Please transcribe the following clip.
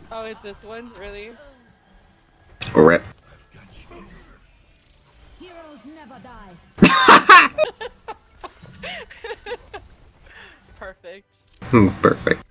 Oh, it's this one? Really? Rip. Heroes never die. Perfect. Perfect.